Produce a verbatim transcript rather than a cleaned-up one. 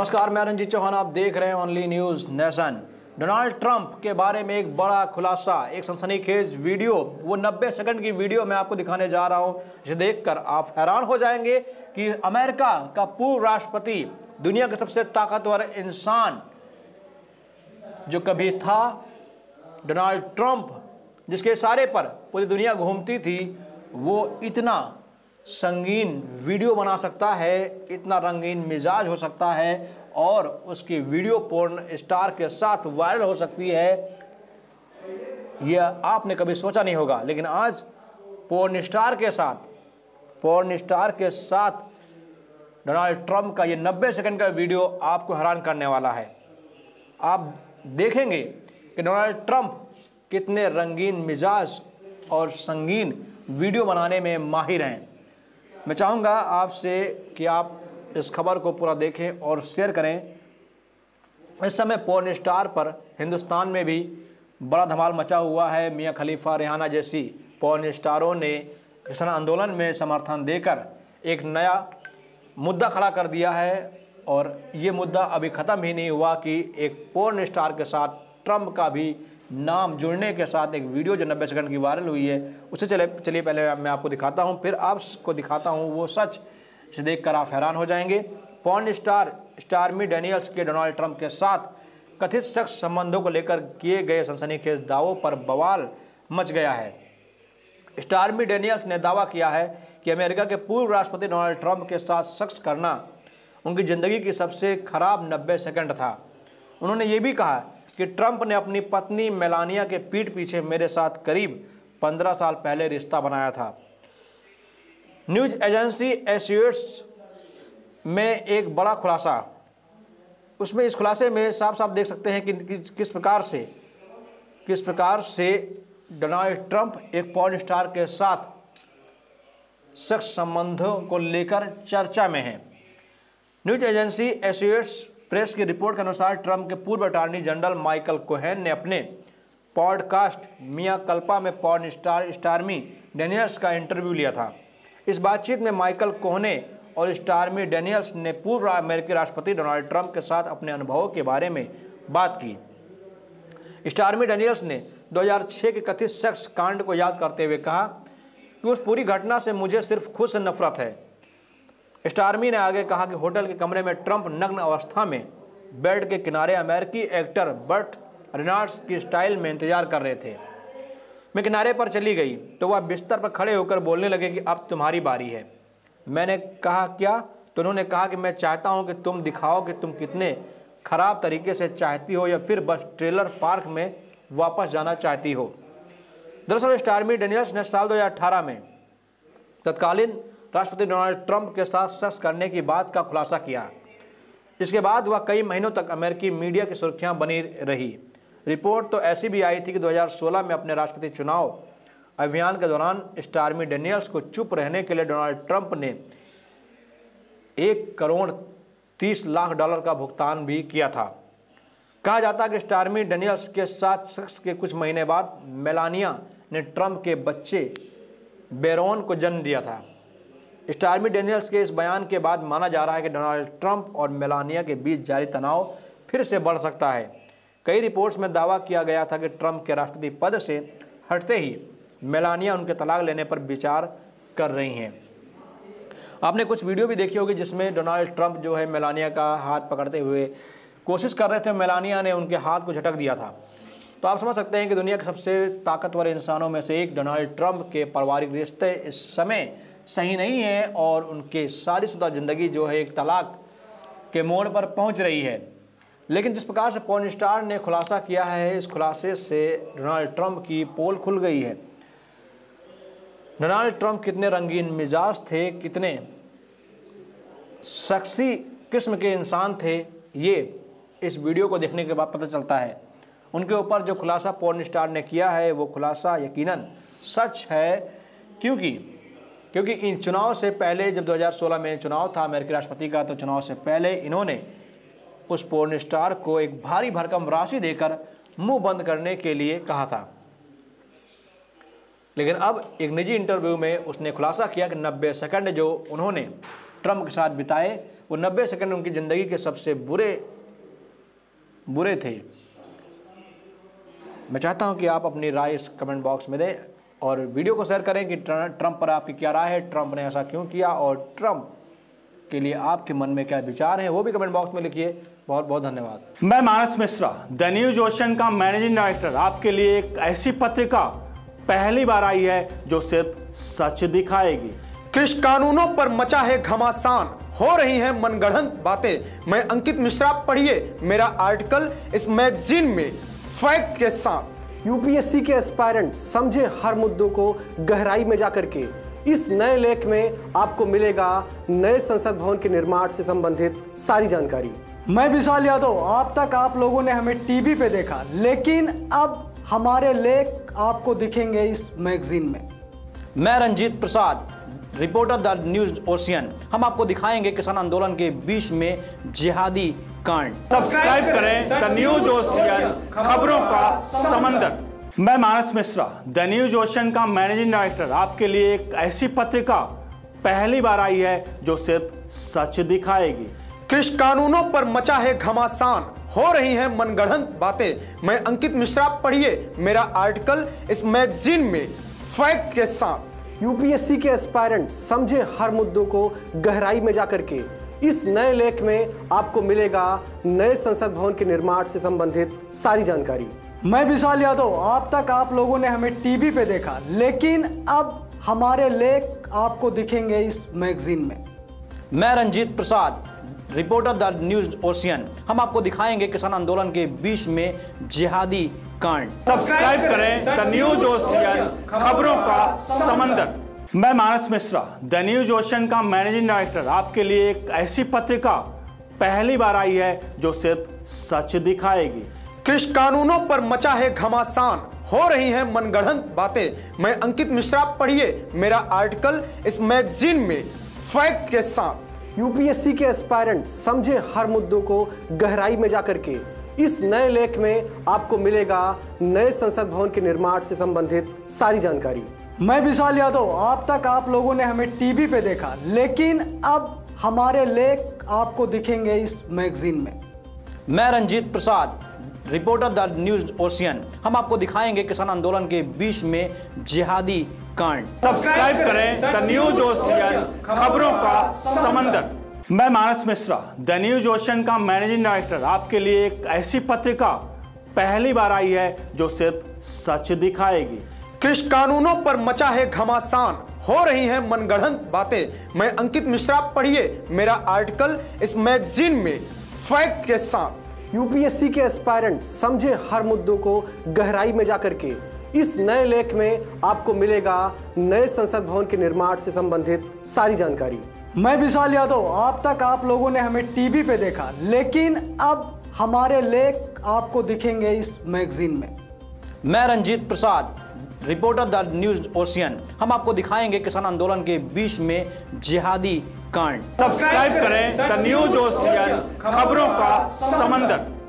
नमस्कार, मैं रंजीत चौहान, आप देख रहे हैं only news nation. Donald Trump के बारे में एक बड़ा खुलासा, एक सनसनीखेज वीडियो, वो नब्बे सेकंड की वीडियो मैं आपको दिखाने जा रहा हूं, जिसे देखकर आप हैरान हो जाएंगे कि अमेरिका का पूर्व राष्ट्रपति, दुनिया के सबसे ताकतवर इंसान जो कभी था, डोनाल्ड ट्रंप, जिसके इशारे पर पूरी दुनिया घूमती थी, वो इतना संगीन वीडियो बना सकता है, इतना रंगीन मिजाज हो सकता है और उसकी वीडियो पोर्न स्टार के साथ वायरल हो सकती है, यह आपने कभी सोचा नहीं होगा। लेकिन आज पोर्न स्टार के साथ पोर्न स्टार के साथ डोनाल्ड ट्रंप का ये नब्बे सेकंड का वीडियो आपको हैरान करने वाला है। आप देखेंगे कि डोनाल्ड ट्रंप कितने रंगीन मिजाज और संगीन वीडियो बनाने में माहिर हैं। मैं चाहूँगा आपसे कि आप इस खबर को पूरा देखें और शेयर करें। इस समय पोर्न स्टार पर हिंदुस्तान में भी बड़ा धमाल मचा हुआ है। मियां खलीफा, रिहाना जैसी पोर्न स्टारों ने किसान आंदोलन में समर्थन देकर एक नया मुद्दा खड़ा कर दिया है और ये मुद्दा अभी ख़त्म ही नहीं हुआ कि एक पोर्न स्टार के साथ ट्रंप का भी नाम जुड़ने के साथ एक वीडियो जो नब्बे सेकंड की वायरल हुई है, उसे चले चलिए पहले मैं आपको दिखाता हूं, फिर आपको दिखाता हूं वो सच, इसे देखकर आप हैरान हो जाएंगे। पोर्न स्टार स्टॉर्मी डैनियल्स के डोनाल्ड ट्रंप के साथ कथित सेक्स संबंधों को लेकर किए गए सनसनीखेज दावों पर बवाल मच गया है। स्टॉर्मी डैनियल्स ने दावा किया है कि अमेरिका के पूर्व राष्ट्रपति डोनाल्ड ट्रंप के साथ सेक्स करना उनकी ज़िंदगी की सबसे खराब नब्बे सेकंड था। उन्होंने ये भी कहा कि ट्रंप ने अपनी पत्नी मेलानिया के पीठ पीछे मेरे साथ करीब पंद्रह साल पहले रिश्ता बनाया था। न्यूज एजेंसी एसोसिएट्स में एक बड़ा खुलासा, उसमें इस खुलासे में साफ साफ देख सकते हैं कि किस प्रकार से किस प्रकार से डोनाल्ड ट्रंप एक पोर्न स्टार के साथ सेक्स संबंधों को लेकर चर्चा में है। न्यूज एजेंसी एसोसिएट्स प्रेस की रिपोर्ट के अनुसार ट्रंप के पूर्व अटॉर्नी जनरल माइकल कोहेन ने अपने पॉडकास्ट मिया कल्पा में पोर्न स्टार स्टॉर्मी डैनियल्स का इंटरव्यू लिया था। इस बातचीत में माइकल कोहेन और स्टॉर्मी डैनियल्स ने पूर्व अमेरिकी राष्ट्रपति डोनाल्ड ट्रंप के साथ अपने अनुभवों के बारे में बात की। स्टॉर्मी डैनियल्स ने दो हज़ार छह के कथित सेक्स कांड को याद करते हुए कहा कि उस पूरी घटना से मुझे सिर्फ खुद से नफरत है। स्टॉर्मी ने आगे कहा कि होटल के कमरे में ट्रंप नग्न अवस्था में बेड के किनारे अमेरिकी एक्टर बर्ट रेनॉल्ड्स की स्टाइल में इंतजार कर रहे थे। मैं किनारे पर चली गई तो वह बिस्तर पर खड़े होकर बोलने लगे कि अब तुम्हारी बारी है। मैंने कहा क्या? तो उन्होंने कहा कि मैं चाहता हूं कि तुम दिखाओ कि तुम कितने खराब तरीके से चाहती हो या फिर बस ट्रेलर पार्क में वापस जाना चाहती हो। दरअसल स्टॉर्मी डैनियल्स ने साल दो हज़ार अठारह में तत्कालीन राष्ट्रपति डोनाल्ड ट्रंप के साथ सेक्स करने की बात का खुलासा किया। इसके बाद वह कई महीनों तक अमेरिकी मीडिया की सुर्खियां बनी रही। रिपोर्ट तो ऐसी भी आई थी कि दो हज़ार सोलह में अपने राष्ट्रपति चुनाव अभियान के दौरान स्टॉर्मी डैनियल्स को चुप रहने के लिए डोनाल्ड ट्रंप ने एक करोड़ तीस लाख डॉलर का भुगतान भी किया था। कहा जाता है कि स्टॉर्मी डैनियल्स के साथ सेक्स के कुछ महीने बाद मेलानिया ने ट्रंप के बच्चे बेरोन को जन्म दिया था। स्टॉर्मी डैनियल्स के इस बयान के बाद माना जा रहा है कि डोनाल्ड ट्रंप और मेलानिया के बीच जारी तनाव फिर से बढ़ सकता है। कई रिपोर्ट्स में दावा किया गया था कि ट्रंप के राष्ट्रपति पद से हटते ही मेलानिया उनके तलाक लेने पर विचार कर रही हैं। आपने कुछ वीडियो भी देखी होगी जिसमें डोनाल्ड ट्रंप जो है मेलानिया का हाथ पकड़ते हुए कोशिश कर रहे थे, मेलानिया ने उनके हाथ को झटक दिया था। तो आप समझ सकते हैं कि दुनिया के सबसे ताकतवर इंसानों में से एक डोनाल्ड ट्रंप के पारिवारिक रिश्ते इस समय सही नहीं है और उनके शादीशुदा ज़िंदगी जो है एक तलाक के मोड़ पर पहुंच रही है। लेकिन जिस प्रकार से पोर्न स्टार ने खुलासा किया है, इस खुलासे से डोनाल्ड ट्रंप की पोल खुल गई है। डोनाल्ड ट्रंप कितने रंगीन मिजाज थे, कितने सेक्सी किस्म के इंसान थे, ये इस वीडियो को देखने के बाद पता चलता है। उनके ऊपर जो खुलासा पोर्न स्टार ने किया है वो खुलासा यकीनन सच है, क्योंकि क्योंकि इन चुनाव से पहले जब दो हज़ार सोलह में चुनाव था अमेरिकी राष्ट्रपति का, तो चुनाव से पहले इन्होंने उस पोर्न स्टार को एक भारी भरकम राशि देकर मुंह बंद करने के लिए कहा था। लेकिन अब एक निजी इंटरव्यू में उसने खुलासा किया कि नब्बे सेकंड जो उन्होंने ट्रंप के साथ बिताए वो नब्बे सेकंड उनकी ज़िंदगी के सबसे बुरे बुरे थे। मैं चाहता हूं कि आप अपनी राय इस कमेंट बॉक्स में दें और वीडियो को शेयर करें कि ट्रंप पर आपकी क्या राय है, ट्रंप ने ऐसा क्यों किया और ट्रंप के लिए आपके मन में क्या विचार हैं, वो भी कमेंट बॉक्स में लिखिए। बहुत बहुत धन्यवाद। मैं Manas Mishra, the news ocean का मैनेजिंग डायरेक्टर, आपके लिए एक ऐसी पत्रिका पहली बार आई है जो सिर्फ सच दिखाएगी। कृषि कानूनों पर मचा है घमासान, हो रही हैं मनगढ़ंत बातें। मैं अंकित मिश्रा, पढ़िए मेरा आर्टिकल इस मैगजीन में फैक्ट के साथ। यूपीएससी के एस्पायरेंट समझे हर मुद्दों को गहराई में जाकर के। इस नए लेख में आपको मिलेगा नए संसद भवन के निर्माण से संबंधित सारी जानकारी। मैं विशाल यादव, अब तक आप लोगों ने हमें टीवी पे देखा, लेकिन अब हमारे लेख आपको दिखेंगे इस मैगजीन में। मैं Ranjit Prasad, reporter the news ocean. हम आपको दिखाएंगे किसान आंदोलन के बीच में जिहादी कांड। सब्सक्राइब करें द न्यूज ओशियन, खबरों का समंदर। मैं Manas Mishra, the news ocean का मैनेजिंग डायरेक्टर, आपके लिए एक ऐसी पत्रिका पहली बार आई है जो सिर्फ सच दिखाएगी। कृषि कानूनों पर मचा है घमासान, हो रही हैं मनगढ़ंत बातें। मैं अंकित मिश्रा, पढ़िए मेरा आर्टिकल इस मैगजीन में फैक्ट के साथ। यूपीएससी के एस्पायरेंट समझे हर मुद्दों को गहराई में जाकर के। इस नए लेख में आपको मिलेगा नए संसद भवन के निर्माण से संबंधित सारी जानकारी। मैं विशाल यादव, अब तक आप लोगों ने हमें टीवी पे देखा, लेकिन अब हमारे लेख आपको दिखेंगे इस मैगजीन में। मैं Ranjit Prasad, reporter the news ocean. हम आपको दिखाएंगे किसान आंदोलन के बीच में जिहादी कांड। सब्सक्राइब करें द न्यूज ओशियन, खबरों का समंदर। मैं Manas Mishra, the news ocean का मैनेजिंग डायरेक्टर, आपके लिए एक ऐसी पत्रिका पहली बार आई है जो सिर्फ सच दिखाएगी। कृषि कानूनों पर मचा है घमासान, हो रही हैं मनगढ़ंत बातें। मैं अंकित मिश्रा, पढ़िए मेरा आर्टिकल इस मैगजीन में फैक्ट के साथ। यूपीएससी के एस्पायरेंट समझे हर मुद्दों को गहराई में जाकर के। इस नए लेख में आपको मिलेगा नए संसद भवन के निर्माण से संबंधित सारी जानकारी। मैं विशाल यादव, अब तक आप लोगों ने हमें टीवी पे देखा, लेकिन अब हमारे लेख आपको दिखेंगे इस मैगजीन में। मैं Ranjit Prasad, reporter the news ocean. हम आपको दिखाएंगे किसान आंदोलन के बीच में जिहादी कांड। सब्सक्राइब करें द न्यूज ओशियन, खबरों का समंदर। मैं Manas Mishra, the news ocean का मैनेजिंग डायरेक्टर, आपके लिए एक ऐसी पत्रिका पहली बार आई है जो सिर्फ सच दिखाएगी। कृषि कानूनों पर मचा है घमासान, हो रही हैं मनगढ़ंत बातें। मैं अंकित मिश्रा, पढ़िए मेरा आर्टिकल इस मैगजीन में फैक्ट के साथ। यूपीएससी के एस्पायरेंट समझे हर मुद्दों को गहराई में जाकर के। इस नए लेख में आपको मिलेगा नए संसद भवन के निर्माण से संबंधित सारी जानकारी। मैं विशाल यादव, अब तक आप लोगों ने हमें टीवी पे देखा, लेकिन अब हमारे लेख आपको दिखेंगे इस मैगजीन में। मैं Ranjit Prasad, reporter the news ocean. हम आपको दिखाएंगे किसान आंदोलन के बीच में जिहादी कांड। सब्सक्राइब करें द न्यूज ओशियन, खबरों का समंदर।